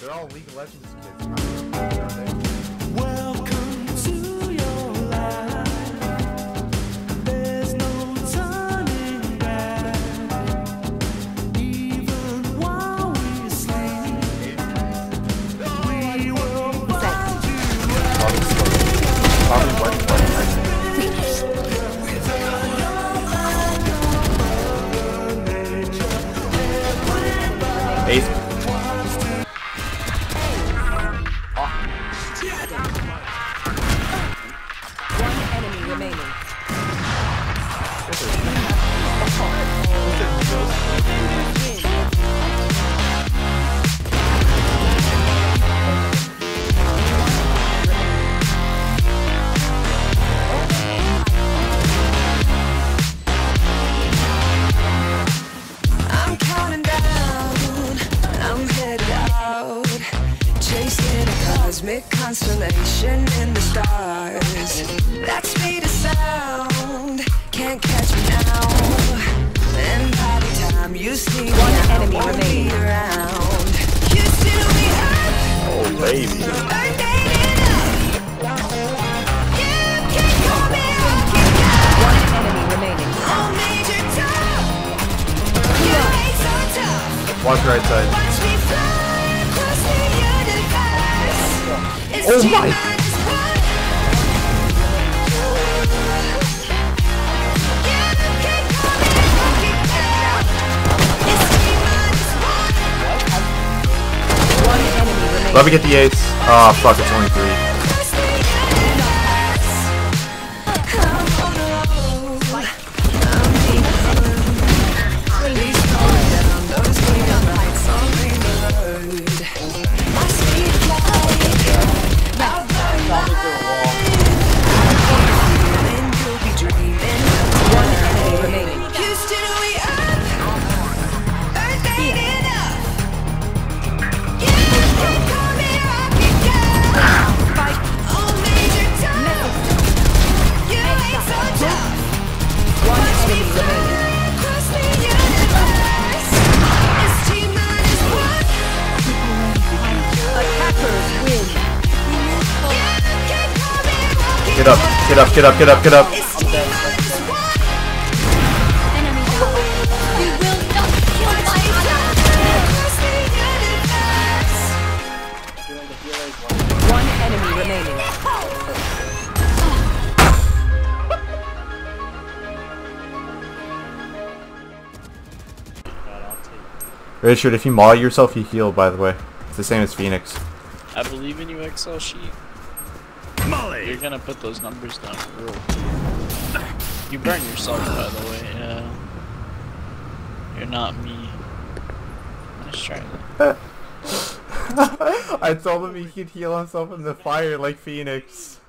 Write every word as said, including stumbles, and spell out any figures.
They're all League of Legends kids. Aren't they? Welcome to your life. There's no turning back. Even while we sleep, we will find you out. Probably what? Ace. One enemy remaining. I'm counting down, I'm headed out, chasing a cosmic constellation in the stars. That speed of sound can't catch me now, and by the time you see me, One I enemy won't remaining. be around. You still be hurt, Oh, baby. birthday enough. You can call me Rocky Top. One enemy remaining. I'll major top. You ain't so tough. Watch right side. Watch me fly across the universe. It's Oh T my- minus one. You can call me Rocky Top. It's T minus one. One enemy remaining. Let me get the ace. Oh, fuck, it's only three. Across the universe. I'm on a roll. I'm deep in the Please slow down. Those neon lights on Green Road. My speed flight. I'll burn my and you'll be dreaming. One enemy remaining. Houston, we up. Earth ain't enough. You can call me Rocky Top. Spike. Oh, Major Tom. You ain't so tough. One Watch me enemy fly remaining. across the universe. It's T minus one. Attackers win. You can call me Rocky Get up, get up, get up, get up, get up. It's T minus one. Enemy down. We will not kill Watch my me fly ally. across the universe. One enemy remaining. Richard, if you maul yourself, you heal, by the way. It's the same as Phoenix. I believe in you, Excel sheet. You're gonna put those numbers down for real. You burn yourself, by the way. Yeah. You're not me. Nice try. I told him he could heal himself in the fire like Phoenix.